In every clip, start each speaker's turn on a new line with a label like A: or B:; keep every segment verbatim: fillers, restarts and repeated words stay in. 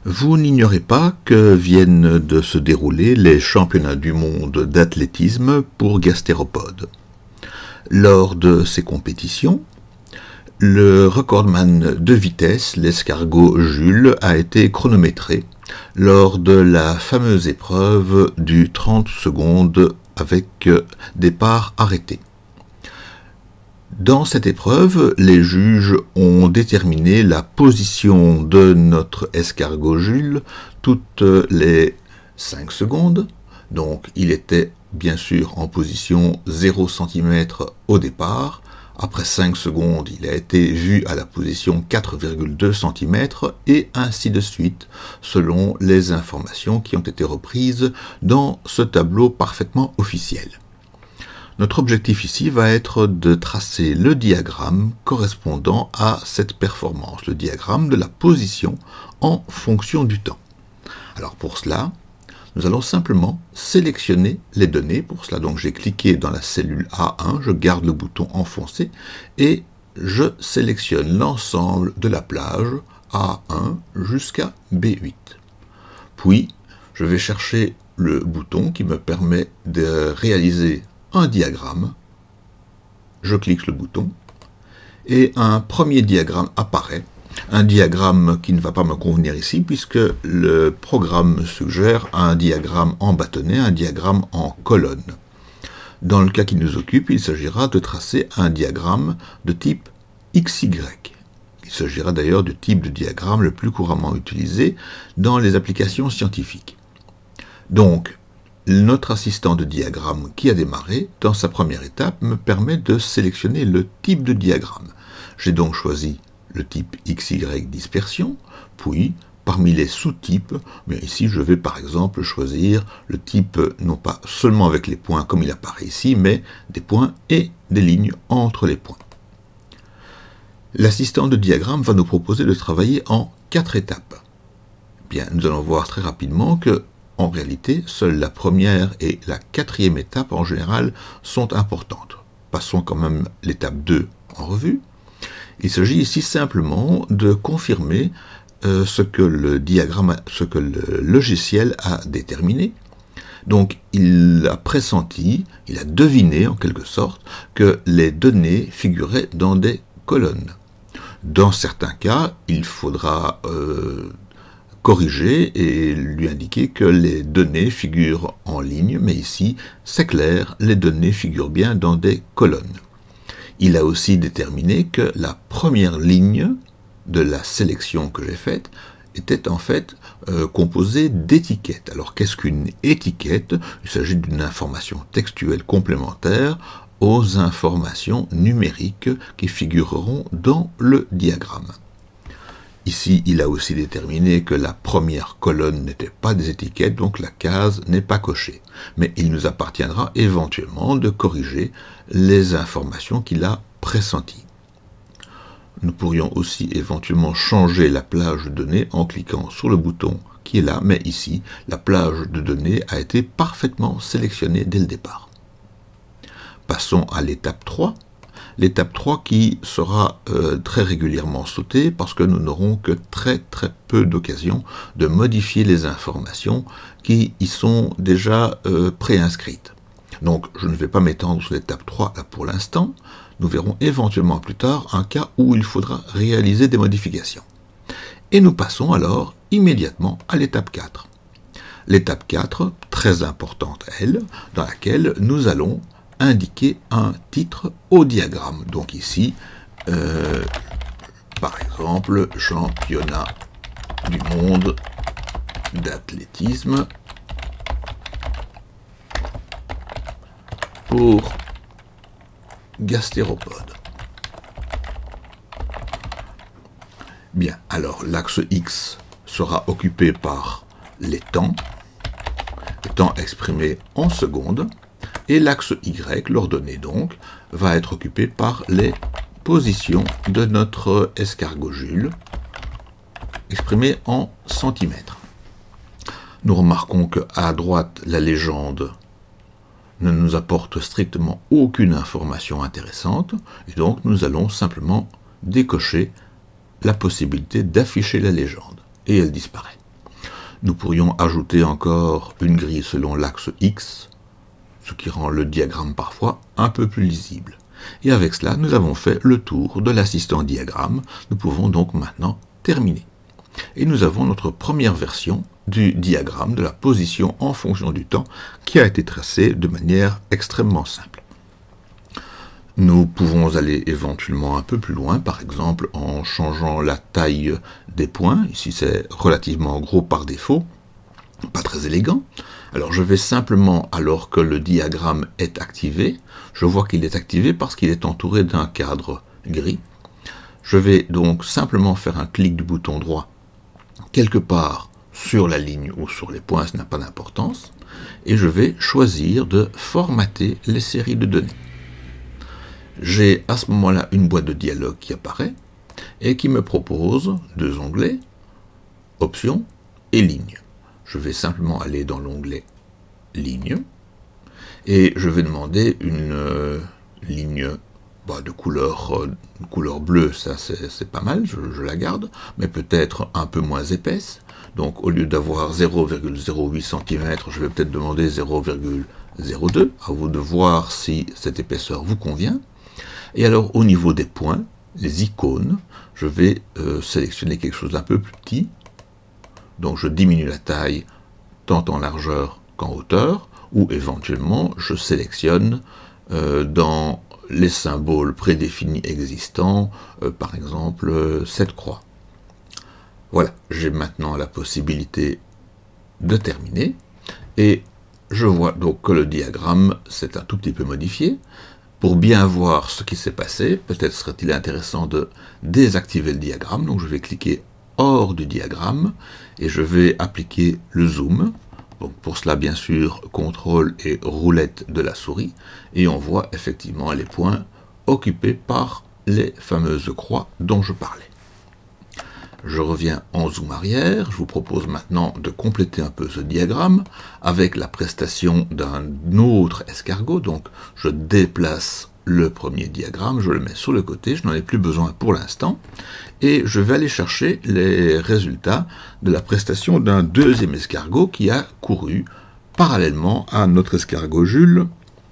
A: Vous n'ignorez pas que viennent de se dérouler les championnats du monde d'athlétisme pour gastéropodes. Lors de ces compétitions, le recordman de vitesse, l'escargot Jules, a été chronométré lors de la fameuse épreuve du trente secondes avec départ arrêté. Dans cette épreuve, les juges ont déterminé la position de notre escargot Jules toutes les cinq secondes. Donc il était bien sûr en position zéro centimètre au départ. Après cinq secondes, il a été vu à la position quatre virgule deux centimètres et ainsi de suite, selon les informations qui ont été reprises dans ce tableau parfaitement officiel. Notre objectif ici va être de tracer le diagramme correspondant à cette performance, le diagramme de la position en fonction du temps. Alors pour cela, nous allons simplement sélectionner les données. Pour cela, donc, j'ai cliqué dans la cellule A un, je garde le bouton enfoncé et je sélectionne l'ensemble de la plage A un jusqu'à B huit. Puis, je vais chercher le bouton qui me permet de réaliser un diagramme. Je clique sur le bouton et un premier diagramme apparaît. Un diagramme qui ne va pas me convenir ici puisque le programme me suggère un diagramme en bâtonnet, un diagramme en colonne. Dans le cas qui nous occupe, il s'agira de tracer un diagramme de type X Y. Il s'agira d'ailleurs du type de diagramme le plus couramment utilisé dans les applications scientifiques. Donc, notre assistant de diagramme qui a démarré, dans sa première étape, me permet de sélectionner le type de diagramme. J'ai donc choisi le type X Y dispersion, puis parmi les sous-types, bien ici je vais par exemple choisir le type non pas seulement avec les points comme il apparaît ici, mais des points et des lignes entre les points. L'assistant de diagramme va nous proposer de travailler en quatre étapes. Bien, nous allons voir très rapidement que en réalité, seules la première et la quatrième étape en général sont importantes. Passons quand même l'étape deux en revue. Il s'agit ici simplement de confirmer euh, ce que le diagramme, ce que le logiciel a déterminé. Donc il a pressenti, il a deviné en quelque sorte que les données figuraient dans des colonnes. Dans certains cas, il faudra euh, corriger et lui indiquer que les données figurent en ligne, mais ici, c'est clair, les données figurent bien dans des colonnes. Il a aussi déterminé que la première ligne de la sélection que j'ai faite était en fait euh, composée d'étiquettes. Alors qu'est-ce qu'une étiquette? Il s'agit d'une information textuelle complémentaire aux informations numériques qui figureront dans le diagramme. Ici, il a aussi déterminé que la première colonne n'était pas des étiquettes, donc la case n'est pas cochée. Mais il nous appartiendra éventuellement de corriger les informations qu'il a pressenties. Nous pourrions aussi éventuellement changer la plage de données en cliquant sur le bouton qui est là, mais ici, la plage de données a été parfaitement sélectionnée dès le départ. Passons à l'étape trois. L'étape trois qui sera euh, très régulièrement sautée parce que nous n'aurons que très très peu d'occasions de modifier les informations qui y sont déjà euh, préinscrites. Donc je ne vais pas m'étendre sur l'étape trois là pour l'instant. Nous verrons éventuellement plus tard un cas où il faudra réaliser des modifications. Et nous passons alors immédiatement à l'étape quatre. L'étape quatre, très importante elle, dans laquelle nous allons indiquer un titre au diagramme. Donc ici, euh, par exemple, championnat du monde d'athlétisme pour gastéropodes. Bien, alors l'axe X sera occupé par les temps, le temps exprimé en secondes, et l'axe Y, l'ordonnée donc, va être occupé par les positions de notre escargot Jules, exprimées en centimètres. Nous remarquons qu'à droite, la légende ne nous apporte strictement aucune information intéressante, et donc nous allons simplement décocher la possibilité d'afficher la légende, et elle disparaît. Nous pourrions ajouter encore une grille selon l'axe X, ce qui rend le diagramme parfois un peu plus lisible. Et avec cela, nous avons fait le tour de l'assistant diagramme. Nous pouvons donc maintenant terminer. Et nous avons notre première version du diagramme de la position en fonction du temps qui a été tracée de manière extrêmement simple. Nous pouvons aller éventuellement un peu plus loin, par exemple en changeant la taille des points. Ici c'est relativement gros par défaut, pas très élégant. Alors je vais simplement, alors que le diagramme est activé, je vois qu'il est activé parce qu'il est entouré d'un cadre gris. Je vais donc simplement faire un clic du bouton droit quelque part sur la ligne ou sur les points, ça n'a pas d'importance, et je vais choisir de formater les séries de données. J'ai à ce moment-là une boîte de dialogue qui apparaît et qui me propose deux onglets, options et lignes. Je vais simplement aller dans l'onglet ligne et je vais demander une euh, ligne bah, de couleur, euh, couleur bleue, ça c'est pas mal, je, je la garde, mais peut-être un peu moins épaisse. Donc au lieu d'avoir zéro virgule zéro huit centimètres, je vais peut-être demander zéro virgule zéro deux, à vous de voir si cette épaisseur vous convient. Et alors au niveau des points, les icônes, je vais euh, sélectionner quelque chose d'un peu plus petit. Donc je diminue la taille tant en largeur qu'en hauteur, ou éventuellement je sélectionne euh, dans les symboles prédéfinis existants, euh, par exemple euh, cette croix. Voilà, j'ai maintenant la possibilité de terminer, et je vois donc que le diagramme s'est un tout petit peu modifié. Pour bien voir ce qui s'est passé, peut-être serait-il intéressant de désactiver le diagramme, donc je vais cliquer hors du diagramme, et je vais appliquer le zoom. Donc pour cela, bien sûr, contrôle et roulette de la souris, et on voit effectivement les points occupés par les fameuses croix dont je parlais. Je reviens en zoom arrière, je vous propose maintenant de compléter un peu ce diagramme avec la prestation d'un autre escargot, donc je déplace le premier diagramme, je le mets sur le côté, je n'en ai plus besoin pour l'instant, et je vais aller chercher les résultats de la prestation d'un deuxième escargot qui a couru parallèlement à notre escargot Jules.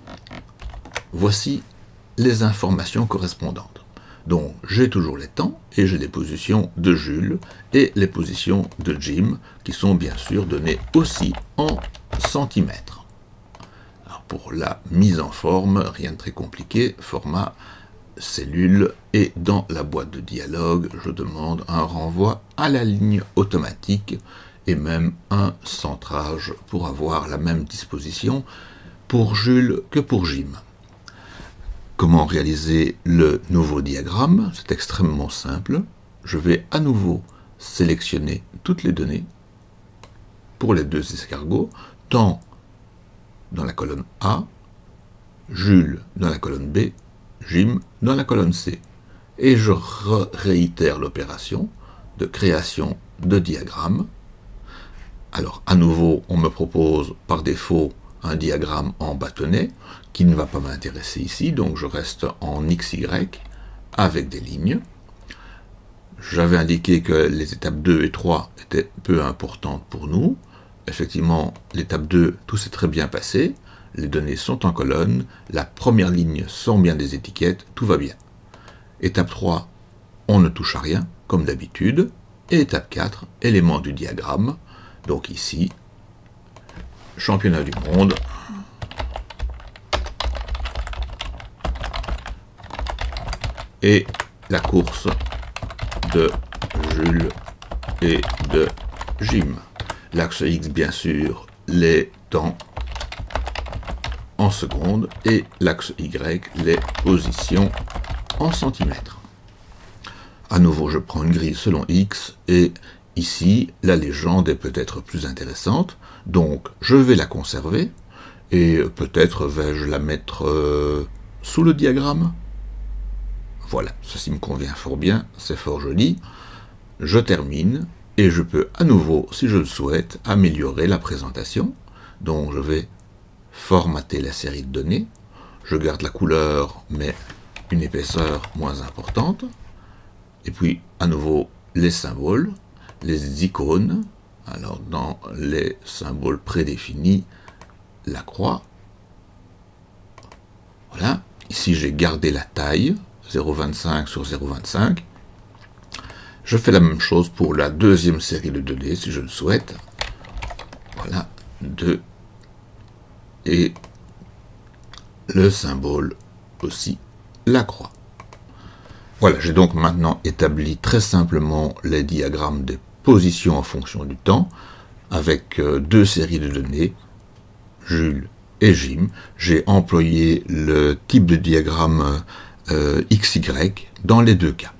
A: Voici les informations correspondantes. Donc j'ai toujours les temps et j'ai les positions de Jules et les positions de Jim qui sont bien sûr données aussi en centimètres. Alors pour la mise en forme, rien de très compliqué, format cellule, et dans la boîte de dialogue, je demande un renvoi à la ligne automatique et même un centrage pour avoir la même disposition pour Jules que pour Jim. Comment réaliser le nouveau diagramme? C'est extrêmement simple. Je vais à nouveau sélectionner toutes les données pour les deux escargots, tant dans la colonne A, Jules dans la colonne B, Jim dans la colonne C. Et je réitère l'opération de création de diagramme. Alors à nouveau, on me propose par défaut un diagramme en bâtonnet qui ne va pas m'intéresser ici, donc je reste en X Y avec des lignes. J'avais indiqué que les étapes deux et trois étaient peu importantes pour nous. Effectivement, l'étape deux, tout s'est très bien passé. Les données sont en colonne, la première ligne sont bien des étiquettes, tout va bien. Étape trois, on ne touche à rien, comme d'habitude. Et étape quatre, éléments du diagramme. Donc ici, championnat du monde. Et la course de Jules et de Jim. L'axe X, bien sûr, les temps en secondes, et l'axe Y, les positions en centimètres. À nouveau, je prends une grille selon X, et ici, la légende est peut-être plus intéressante, donc je vais la conserver, et peut-être vais-je la mettre euh, sous le diagramme. Voilà, ceci me convient fort bien, c'est fort joli. Je termine, et je peux à nouveau, si je le souhaite, améliorer la présentation. Donc je vais formater la série de données, je garde la couleur, mais une épaisseur moins importante, et puis à nouveau les symboles, les icônes, Alors, dans les symboles prédéfinis, la croix. Voilà. Ici, j'ai gardé la taille, zéro virgule vingt-cinq sur zéro virgule vingt-cinq. Je fais la même chose pour la deuxième série de données, si je le souhaite. Voilà, deux. Et le symbole aussi, la croix. Voilà, j'ai donc maintenant établi très simplement les diagrammes des positions en fonction du temps, avec deux séries de données, Jules et Jim. J'ai employé le type de diagramme euh, X Y dans les deux cas.